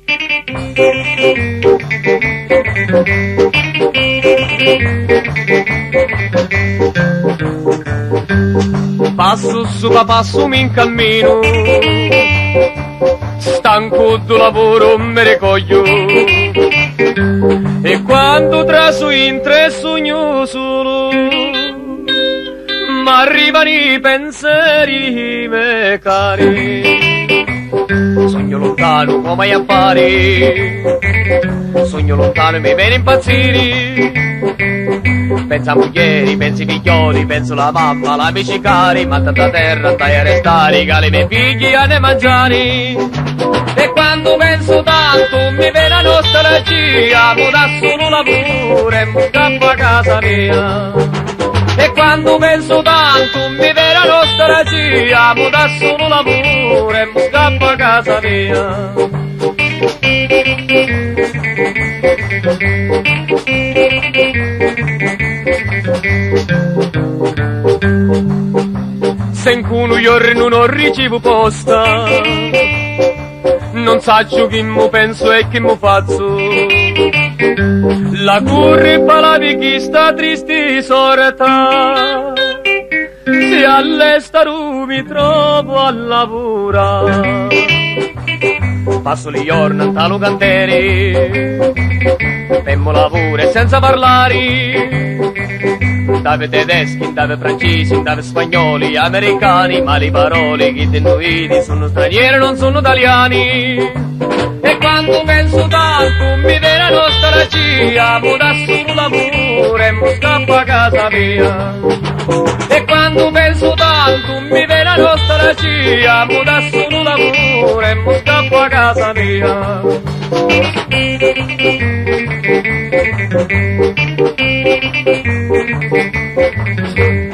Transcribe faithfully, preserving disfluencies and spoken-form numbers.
Passo su passo mi incammino, stanco del lavoro me recoglio, e quando traso in tre sogno solo, m'arrivano i pensieri me cari. Sogno lontano come ai affari, sogno lontano mi viene impazzire. Pensa a moglieri, pensi ai figlioli, penso alla mamma, alla amici cari, ma tanta terra stai a restare, che i miei figli a ne mangiare. E quando penso tanto mi viene la nostalgia, mo da solo lavoro e mo scappo a casa mia. E quando penso tanto mi viene la nostalgia, mo da solo lavoro e mo scappo a casa mia. Se in un giorno non ricevo posta, non saggio chi mi penso e chi mi faccio. La curva la di chi sta triste sorta, se all'estero mi trovo a lavorare. Passo gli giorni in talo cantiere, temmo lavoro e senza parlare. Dave tedeschi, dave francesi, dave spagnoli, americani, ma le parole che te noi sono stranieri, non sono italiani. E quando penso tanto mi viene la nostalgia, mo da solo lavoro e mo scappo a casa mia. E quando penso tanto mi viene la nostalgia, mo da solo lavoro e mo scappo a casa mia. Thank you.